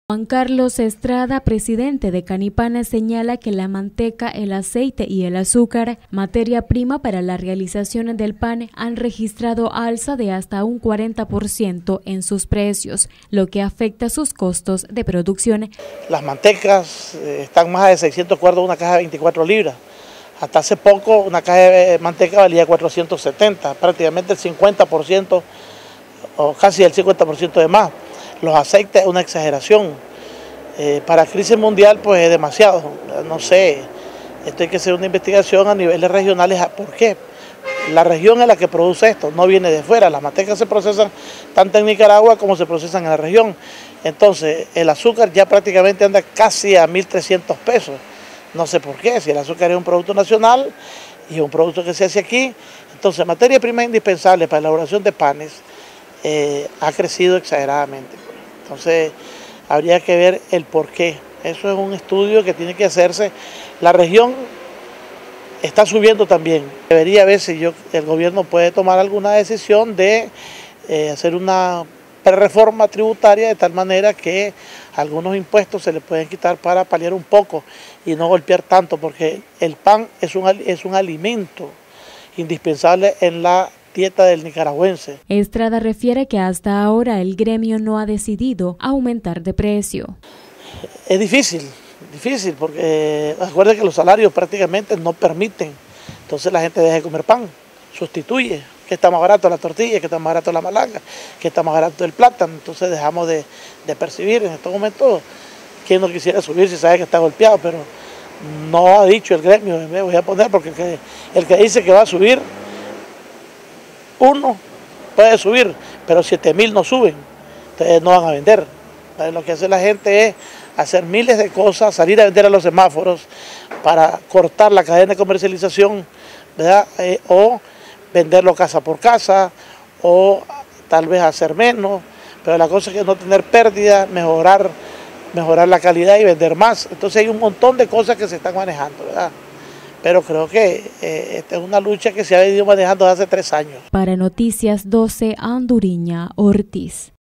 Juan Carlos Estrada, presidente de Canipana, señala que la manteca, el aceite y el azúcar, materia prima para la realización del pan, han registrado alza de hasta un 40% en sus precios, lo que afecta sus costos de producción. Las mantecas están más de 600 cuartos una caja de 24 libras. Hasta hace poco una caja de manteca valía 470, prácticamente el 50% o casi el 50% de más. Los aceites es una exageración. Para crisis mundial pues es demasiado. No sé, esto hay que hacer una investigación a niveles regionales. ¿Por qué? La región es la que produce esto, no viene de fuera. Las mantecas se procesan tanto en Nicaragua como se procesan en la región. Entonces el azúcar ya prácticamente anda casi a 1.300 pesos. No sé por qué, si el azúcar es un producto nacional y es un producto que se hace aquí. Entonces materia prima indispensable para la elaboración de panes ha crecido exageradamente. Entonces habría que ver el por qué. Eso es un estudio que tiene que hacerse. La región está subiendo también. Debería ver si el gobierno puede tomar alguna decisión de hacer una reforma tributaria de tal manera que algunos impuestos se le pueden quitar para paliar un poco y no golpear tanto, porque el pan es un alimento indispensable en la dieta del nicaragüense. Estrada refiere que hasta ahora el gremio no ha decidido aumentar de precio. Es difícil porque acuérdense que los salarios prácticamente no permiten, entonces la gente deja de comer pan, sustituye, que está más barato la tortilla, que está más barato la malanga, que está más barato el plátano, entonces dejamos de percibir en estos momentos. Quien no quisiera subir si sabe que está golpeado, pero no ha dicho el gremio, me voy a poner porque el que dice que va a subir, uno puede subir, pero 7.000 no suben, entonces no van a vender. Entonces, lo que hace la gente es hacer miles de cosas, salir a vender a los semáforos para cortar la cadena de comercialización, ¿verdad? O venderlo casa por casa, o tal vez hacer menos, pero la cosa es que no tener pérdida, mejorar la calidad y vender más. Entonces hay un montón de cosas que se están manejando, ¿verdad? Pero creo que esta es una lucha que se ha venido manejando desde hace 3 años. Para Noticias 12, Anduriña Ortiz.